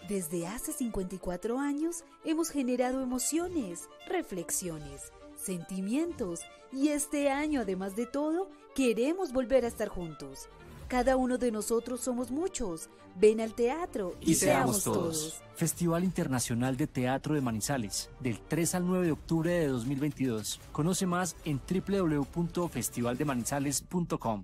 Desde hace 54 años hemos generado emociones, reflexiones, sentimientos y este año, además de todo, queremos volver a estar juntos. Cada uno de nosotros somos muchos. Ven al teatro y seamos todos. Festival Internacional de Teatro de Manizales, del 3 al 9 de octubre de 2022. Conoce más en www.festivaldemanizales.com.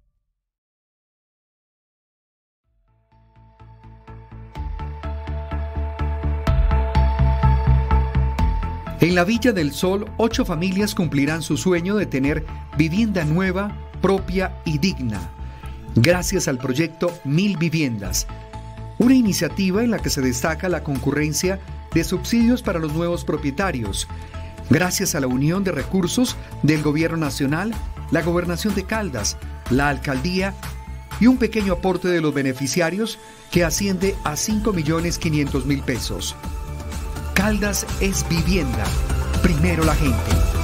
En la Villa del Sol, 8 familias cumplirán su sueño de tener vivienda nueva, propia y digna, gracias al proyecto 1000 Viviendas, una iniciativa en la que se destaca la concurrencia de subsidios para los nuevos propietarios, gracias a la unión de recursos del Gobierno Nacional, la Gobernación de Caldas, la Alcaldía y un pequeño aporte de los beneficiarios que asciende a 5.500.000 pesos. Caldas es vivienda. Primero la gente.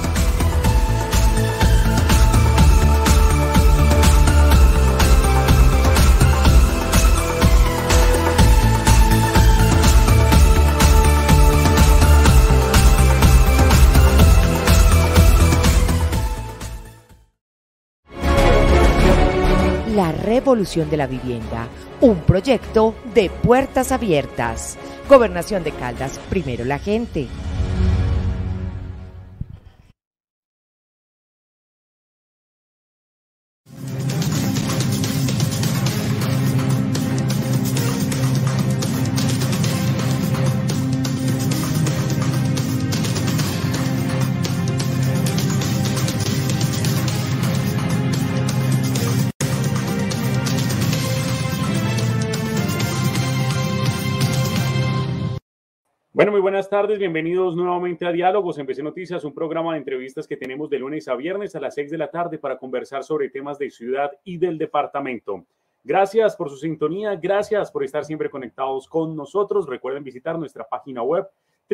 La revolución de la vivienda, un proyecto de puertas abiertas. Gobernación de Caldas, primero la gente. Bueno, muy buenas tardes, bienvenidos nuevamente a Diálogos en BC Noticias, un programa de entrevistas que tenemos de lunes a viernes a las 6 de la tarde para conversar sobre temas de ciudad y del departamento. Gracias por su sintonía, gracias por estar siempre conectados con nosotros. Recuerden visitar nuestra página web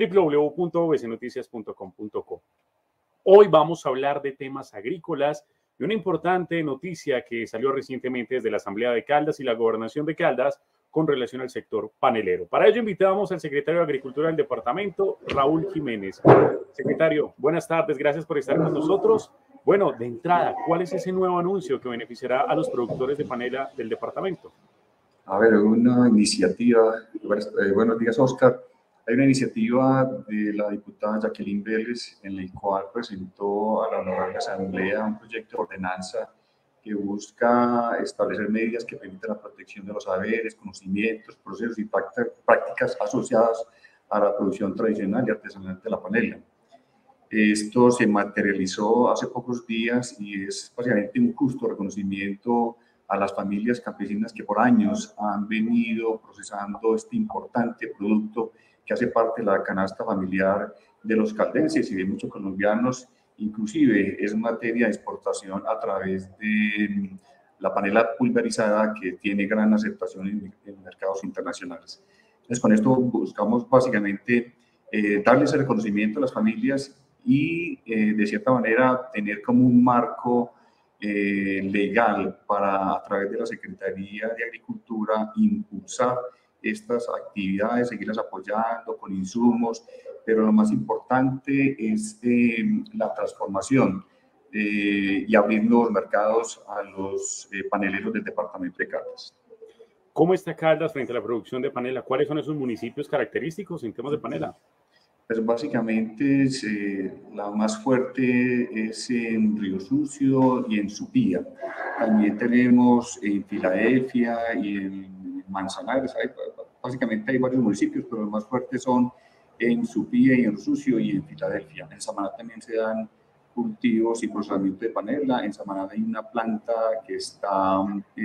www.bcnoticias.com.co. Hoy vamos a hablar de temas agrícolas y una importante noticia que salió recientemente desde la Asamblea de Caldas y la Gobernación de Caldas con relación al sector panelero. Para ello invitamos al secretario de Agricultura del departamento, Raúl Jiménez. Secretario, buenas tardes, gracias por estar con nosotros. Bueno, de entrada, ¿cuál es ese nuevo anuncio que beneficiará a los productores de panela del departamento? A ver, una iniciativa, buenos días, Oscar. Hay una iniciativa de la diputada Jacqueline Vélez en la cual presentó a la Honorable Asamblea un proyecto de ordenanza que busca establecer medidas que permitan la protección de los saberes, conocimientos, procesos y prácticas asociadas a la producción tradicional y artesanal de la panela. Esto se materializó hace pocos días y es básicamente un justo reconocimiento a las familias campesinas que por años han venido procesando este importante producto que hace parte de la canasta familiar de los caldenses y de muchos colombianos. Inclusive es materia de exportación a través de la panela pulverizada que tiene gran aceptación en mercados internacionales. Entonces, con esto buscamos básicamente darle ese reconocimiento a las familias y de cierta manera tener como un marco legal para a través de la Secretaría de Agricultura impulsar estas actividades, seguirlas apoyando con insumos, pero lo más importante es la transformación y abrir nuevos mercados a los paneleros del departamento de Caldas. ¿Cómo está Caldas frente a la producción de panela? ¿Cuáles son esos municipios característicos en temas de panela? Pues básicamente la más fuerte es en Río Sucio y en Supía. También tenemos en Filadelfia y en Manzanares. Básicamente hay varios municipios, pero los más fuertes son en Supía y en Río Sucio y en Filadelfia. En Samaná también se dan cultivos y procesamiento de panela. En Samaná hay una planta que está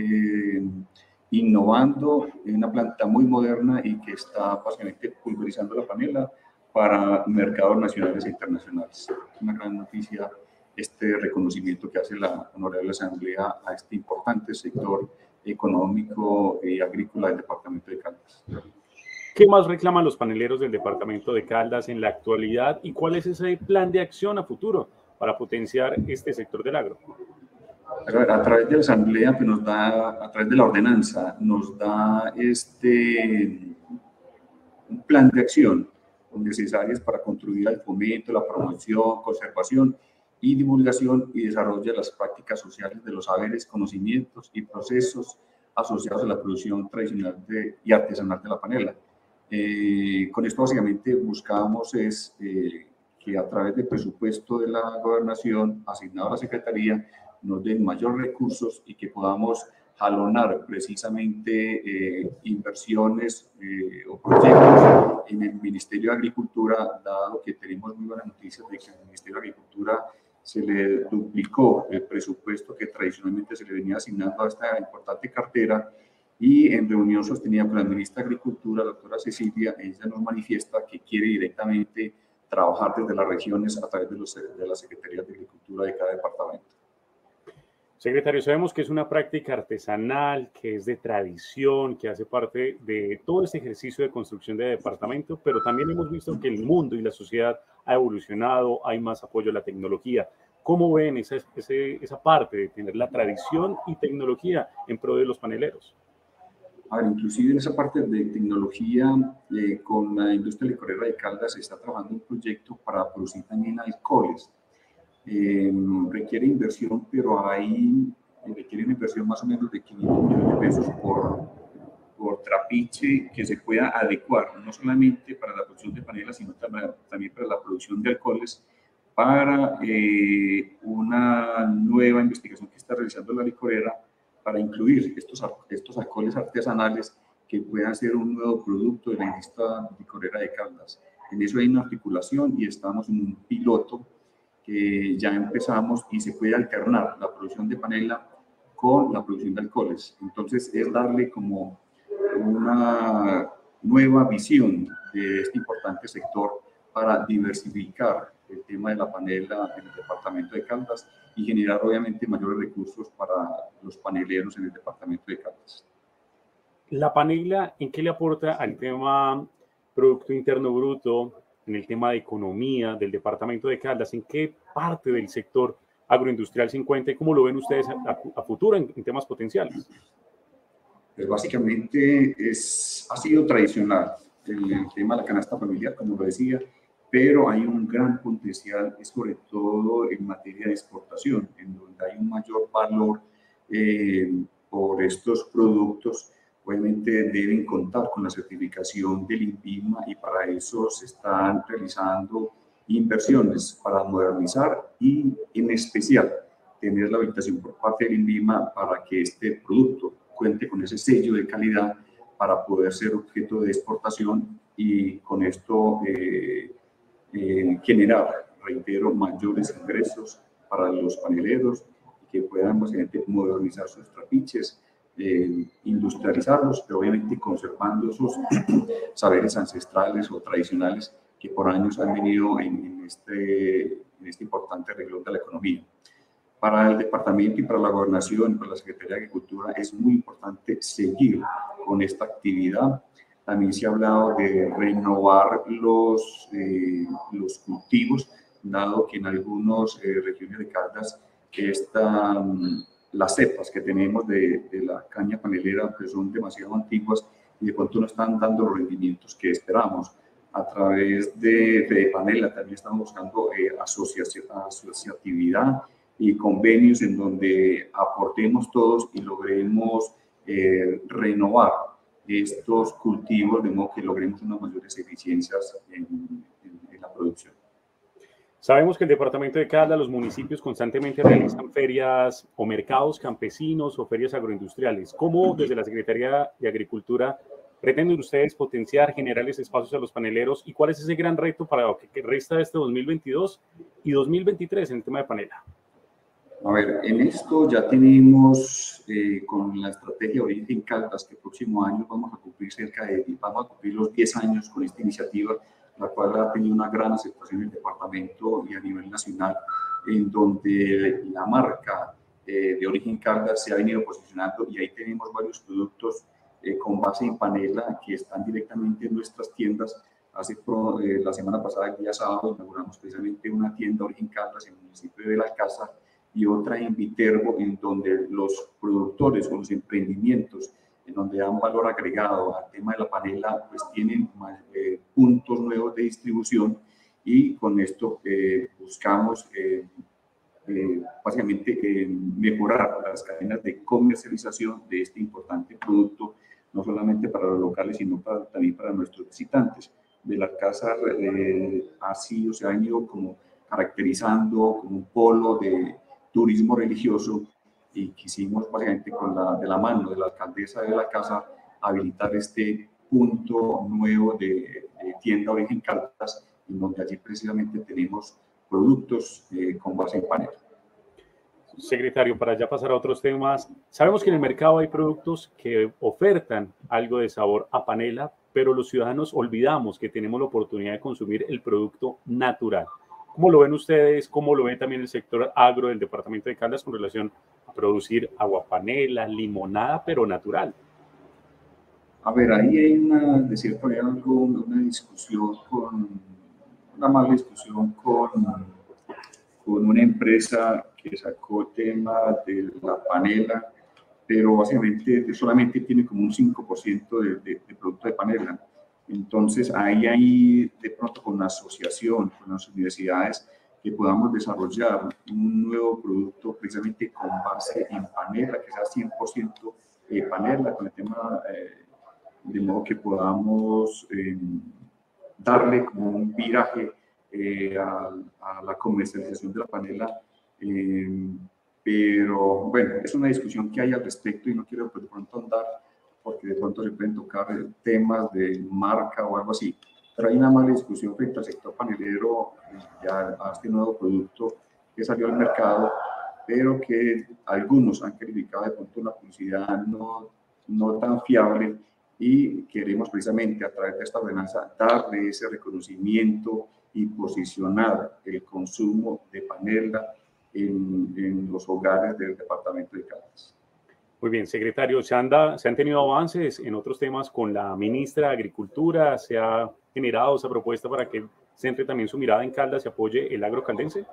innovando, una planta muy moderna y que está básicamente pulverizando la panela para mercados nacionales e internacionales. Es una gran noticia este reconocimiento que hace la Honorable Asamblea a este importante sector económico y agrícola del departamento de Caldas. ¿Qué más reclaman los paneleros del departamento de Caldas en la actualidad y cuál es ese plan de acción a futuro para potenciar este sector del agro? A través de la Asamblea, pues a través de la ordenanza, nos da un plan de acción necesarias para contribuir al fomento, la promoción, conservación y divulgación y desarrollo de las prácticas sociales de los saberes, conocimientos y procesos asociados a la producción tradicional y artesanal de la panela. Con esto básicamente buscamos que a través del presupuesto de la gobernación asignado a la Secretaría nos den mayores recursos y que podamos jalonar precisamente inversiones o proyectos en el Ministerio de Agricultura, dado que tenemos muy buenas noticias de que al Ministerio de Agricultura se le duplicó el presupuesto que tradicionalmente se le venía asignando a esta importante cartera, y en reunión sostenida con la ministra de Agricultura, la doctora Cecilia, ella nos manifiesta que quiere directamente trabajar desde las regiones a través de las secretarías de Agricultura de cada departamento. Secretario, sabemos que es una práctica artesanal, que es de tradición, que hace parte de todo este ejercicio de construcción de departamento, pero también hemos visto que el mundo y la sociedad ha evolucionado, hay más apoyo a la tecnología. ¿Cómo ven esa parte de tener la tradición y tecnología en pro de los paneleros? A ver, inclusive en esa parte de tecnología, con la industria licorera de Caldas se está trabajando un proyecto para producir también alcoholes. Requiere inversión, pero ahí requiere una inversión más o menos de 500 millones de pesos por trapiche que se pueda adecuar, no solamente para la producción de panelas, sino también para la producción de alcoholes, para una nueva investigación que está realizando la licorera para incluir estos alcoholes artesanales que puedan ser un nuevo producto de la industria licorera de Caldas. En eso hay una articulación y estamos en un piloto que ya empezamos y se puede alternar la producción de panela con la producción de alcoholes. Entonces es darle como una nueva visión de este importante sector para diversificar el tema de la panela en el departamento de Caldas y generar obviamente mayores recursos para los paneleros en el departamento de Caldas. La panela, ¿en qué le aporta al tema Producto Interno Bruto, en el tema de economía del departamento de Caldas? ¿En qué parte del sector agroindustrial se encuentra y cómo lo ven ustedes a futuro en temas potenciales? Pues básicamente ha sido tradicional el tema de la canasta familiar, como lo decía, pero hay un gran potencial, sobre todo en materia de exportación, en donde hay un mayor valor por estos productos. Obviamente deben contar con la certificación del INVIMA y para eso se están realizando inversiones para modernizar y en especial tener la habilitación por parte del INVIMA para que este producto cuente con ese sello de calidad para poder ser objeto de exportación y con esto generar, reitero, mayores ingresos para los paneleros y que puedan básicamente modernizar sus trapiches, industrializarlos, pero obviamente conservando esos saberes ancestrales o tradicionales que por años han venido en este importante renglón de la economía. Para el departamento y para la gobernación, para la Secretaría de Agricultura, es muy importante seguir con esta actividad. También se ha hablado de renovar los cultivos, dado que en algunas regiones de Caldas las cepas que tenemos de la caña panelera pues son demasiado antiguas y de pronto no están dando los rendimientos que esperamos. A través de Panela también estamos buscando asociatividad y convenios en donde aportemos todos y logremos renovar estos cultivos de modo que logremos unas mayores eficiencias en la producción. Sabemos que el departamento de Caldas, los municipios constantemente realizan ferias o mercados campesinos o ferias agroindustriales. ¿Cómo desde la Secretaría de Agricultura pretenden ustedes potenciar, generarles espacios a los paneleros? ¿Y cuál es ese gran reto para lo que resta de este 2022 y 2023 en el tema de panela? A ver, en esto ya tenemos con la estrategia Origen Caldas que el próximo año vamos a cumplir vamos a cumplir los 10 años con esta iniciativa, la cual ha tenido una gran aceptación en el departamento y a nivel nacional, en donde la marca de Origen Caldas se ha venido posicionando y ahí tenemos varios productos con base en panela que están directamente en nuestras tiendas. La semana pasada, el día sábado, inauguramos precisamente una tienda Origen Caldas en el municipio de Belalcázar y otra en Viterbo, en donde los productores o los emprendimientos en donde dan valor agregado al tema de la panela, pues tienen puntos nuevos de distribución, y con esto buscamos básicamente mejorar las cadenas de comercialización de este importante producto, no solamente para los locales, sino también para nuestros visitantes. Belalcázar se ha ido como caracterizando como un polo de turismo religioso, y quisimos básicamente de la mano de la alcaldesa de Belalcázar habilitar este punto nuevo de tienda Origen Caldas, en donde allí precisamente tenemos productos con base en panela. Secretario, para ya pasar a otros temas, sabemos que en el mercado hay productos que ofertan algo de sabor a panela, pero los ciudadanos olvidamos que tenemos la oportunidad de consumir el producto natural. ¿Cómo lo ven ustedes? ¿Cómo lo ve también el sector agro del departamento de Caldas con relación a producir aguapanela, limonada, pero natural? A ver, ahí hay una discusión una mala discusión con una empresa que sacó el tema de la panela, pero básicamente solamente tiene como un 5% de producto de panela. Entonces, ahí hay de pronto con una asociación, con las universidades, que podamos desarrollar un nuevo producto precisamente con base en panela, que sea 100% panela, con el tema, de modo que podamos darle como un viraje a la comercialización de la panela. Pero bueno, es una discusión que hay al respecto y no quiero pues, de pronto andar, porque de pronto se pueden tocar temas de marca o algo así. Pero hay una mala discusión frente al sector panelero, ya a este nuevo producto que salió al mercado, pero que algunos han calificado de pronto una publicidad no tan fiable, y queremos precisamente a través de esta ordenanza darle ese reconocimiento y posicionar el consumo de panela en los hogares del departamento de Caldas. Muy bien, secretario, ¿se han tenido avances en otros temas con la ministra de Agricultura? ¿Se ha generado esa propuesta para que centre también su mirada en Caldas y apoye el agro caldense?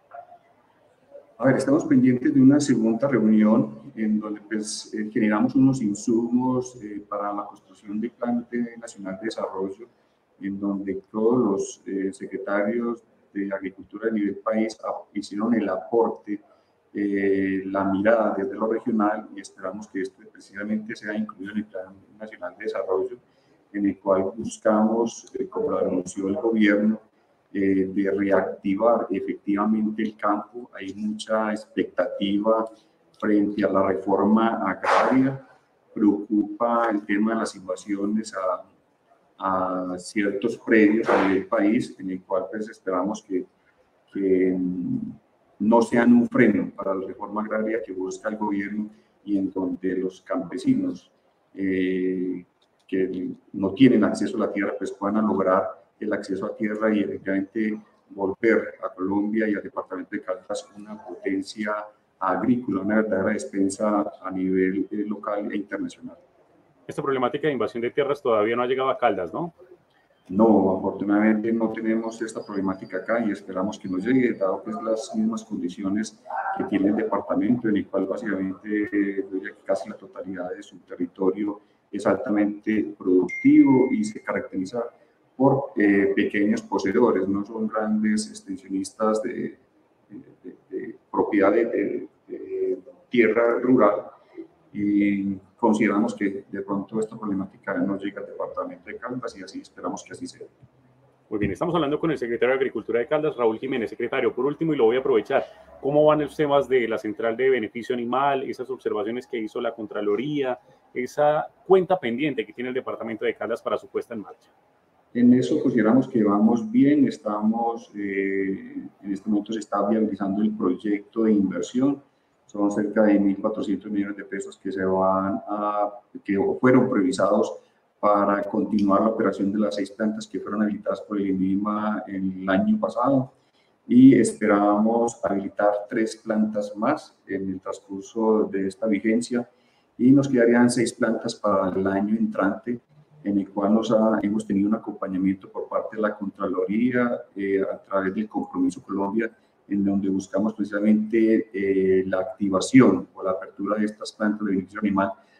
A ver, estamos pendientes de una segunda reunión en donde pues, generamos unos insumos para la construcción del Plan Nacional de Desarrollo, en donde todos los secretarios de Agricultura a nivel país hicieron el aporte, la mirada desde lo regional, y esperamos que esto precisamente sea incluido en el Plan Nacional de Desarrollo, en el cual buscamos, como lo anunció el gobierno, de reactivar efectivamente el campo. Hay mucha expectativa frente a la reforma agraria, preocupa el tema de las invasiones a ciertos predios a nivel país, en el cual pues esperamos que no sean un freno para la reforma agraria que busca el gobierno, y en donde los campesinos que no tienen acceso a la tierra pues puedan lograr el acceso a tierra y efectivamente volver a Colombia y al departamento de Caldas una potencia agrícola, una verdadera despensa a nivel local e internacional. Esta problemática de invasión de tierras todavía no ha llegado a Caldas, ¿no? No, afortunadamente no tenemos esta problemática acá, y esperamos que no llegue, dado pues las mismas condiciones que tiene el departamento, en el cual básicamente casi la totalidad de su territorio es altamente productivo y se caracteriza por pequeños poseedores, no son grandes extensionistas de propiedad de tierra rural, y consideramos que de pronto esta problemática no llega al departamento de Caldas, y así esperamos que así sea. Muy bien, estamos hablando con el secretario de Agricultura de Caldas, Raúl Jiménez. Secretario, por último, y lo voy a aprovechar, ¿cómo van los temas de la Central de Beneficio Animal, esas observaciones que hizo la Contraloría, esa cuenta pendiente que tiene el departamento de Caldas para su puesta en marcha? En eso consideramos que vamos bien, estamos, en este momento se está viabilizando el proyecto de inversión, son cerca de 1.400 millones de pesos que fueron previsados para continuar la operación de las 6 plantas que fueron habilitadas por el INVIMA el año pasado, y esperamos habilitar 3 plantas más en el transcurso de esta vigencia, y nos quedarían 6 plantas para el año entrante, en el cual hemos tenido un acompañamiento por parte de la Contraloría a través del Compromiso Colombia, en donde buscamos precisamente la activación o la apertura de estas plantas de beneficio animal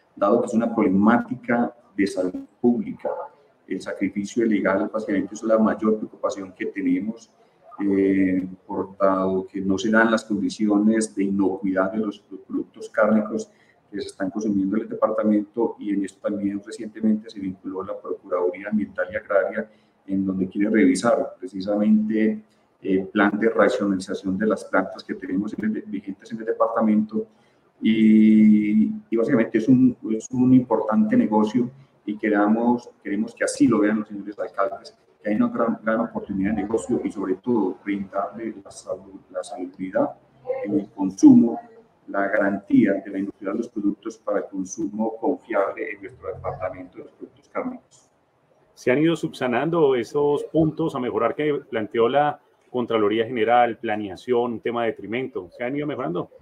dado que es una problemática de salud pública. El sacrificio ilegal básicamente es la mayor preocupación que tenemos, por dado que no se dan las condiciones de inocuidad de los productos cárnicos que se están consumiendo en el departamento, y en esto también recientemente se vinculó la Procuraduría Ambiental y Agraria, en donde quiere revisar precisamente el plan de racionalización de las plantas que tenemos vigentes en el departamento, y básicamente es un importante negocio, y queremos que así lo vean los señores alcaldes, que hay una gran oportunidad de negocio, y sobre todo brindarle la salubridad en el consumo, la garantía de la inocuidad de los productos para el consumo confiable en nuestro departamento de los productos cárnicos. ¿Se han ido subsanando esos puntos a mejorar que planteó la Contraloría General, planeación, tema de detrimento? ¿Se han ido mejorando?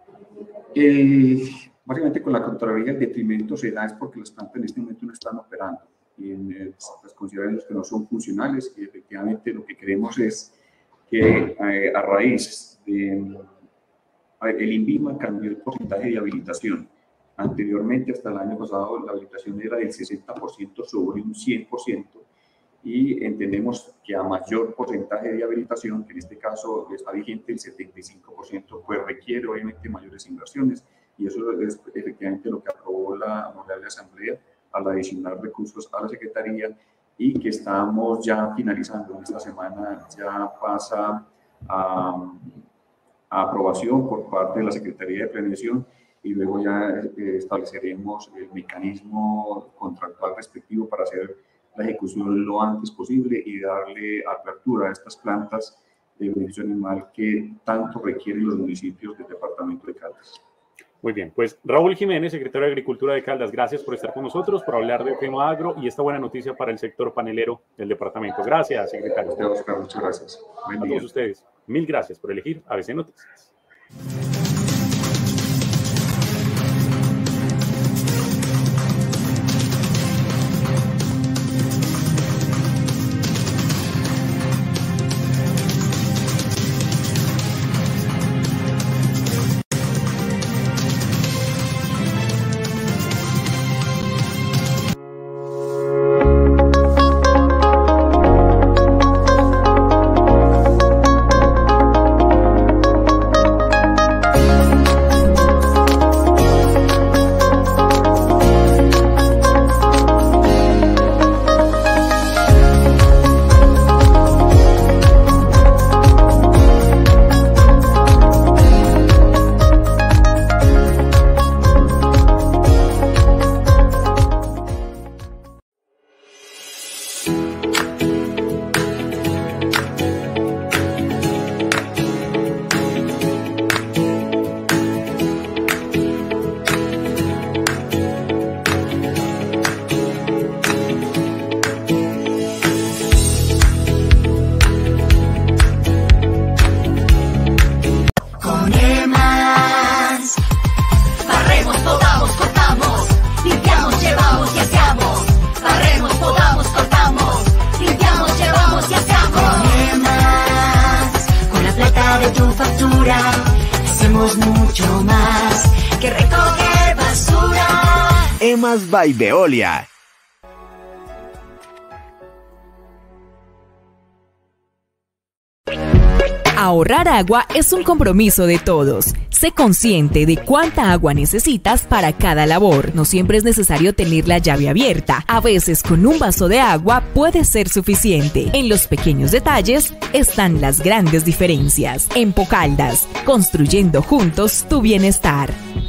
Básicamente con la Contraloría el detrimento se da es porque las plantas en este momento no están operando, y pues consideramos que no son funcionales, y efectivamente lo que queremos es que a raíz de... el INVIMA cambió el porcentaje de habilitación. Anteriormente, hasta el año pasado, la habilitación era del 60% sobre un 100%, y entendemos que a mayor porcentaje de habilitación, que en este caso está vigente el 75%, pues requiere obviamente mayores inversiones, y eso es efectivamente lo que aprobó la Honorable Asamblea al adicionar recursos a la Secretaría, y que estamos ya finalizando. Esta semana ya pasa a aprobación por parte de la Secretaría de Planeación, y luego ya estableceremos el mecanismo contractual respectivo para hacer la ejecución lo antes posible y darle apertura a estas plantas de beneficio animal que tanto requieren los municipios del departamento de Caldas. Muy bien, pues Raúl Jiménez, secretario de Agricultura de Caldas, gracias por estar con nosotros, por hablar del tema agro y esta buena noticia para el sector panelero del departamento. Gracias, secretario. Oscar, muchas gracias. A todos ustedes, mil gracias por elegir ABC Noticias. Hacemos mucho más que recoger basura. EMAS by Veolia. Ahorrar agua es un compromiso de todos. Sé consciente de cuánta agua necesitas para cada labor. No siempre es necesario tener la llave abierta. A veces con un vaso de agua puede ser suficiente. En los pequeños detalles están las grandes diferencias. En Caldas, construyendo juntos tu bienestar.